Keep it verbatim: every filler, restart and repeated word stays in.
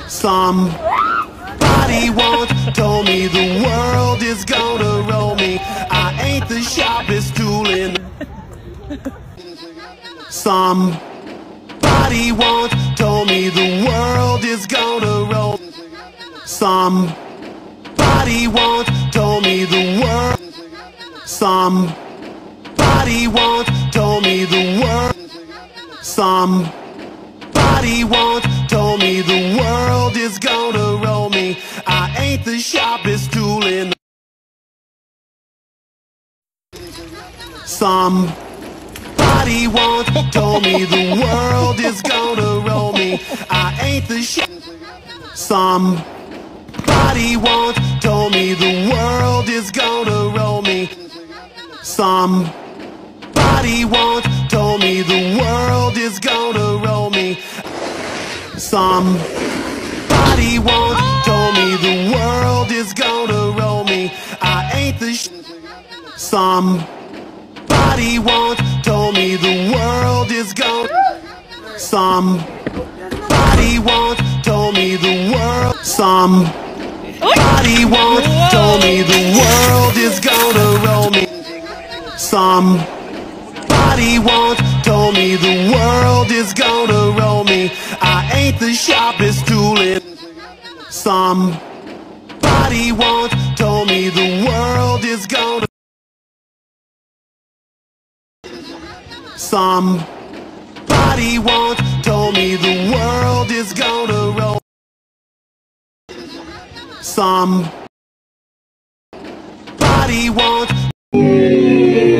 Somebody once told me the world is gonna roll me. I ain't the sharpest tool in the... Somebody once told me the world is gonna roll me. Somebody once told me the world. Somebody once told me the world. Somebody once told me the world is gonna roll me. I ain't the sharpest tool in the... Somebody once told me the world is gonna roll me. I ain't the sh... Somebody once told me the world is gonna roll me. Somebody once told me the world is gonna roll me. Somebody once told me the world is gonna roll me. I ain't the sh... Somebody once told me the world is gonna... Somebody once told me the world... Somebody once told me the world is gonna roll me. Somebody once told me the world is gonna roll me. I ain't the sharpest tool in... Somebody once told me the world is gonna... Somebody once told me the world is gonna roll. Somebody once...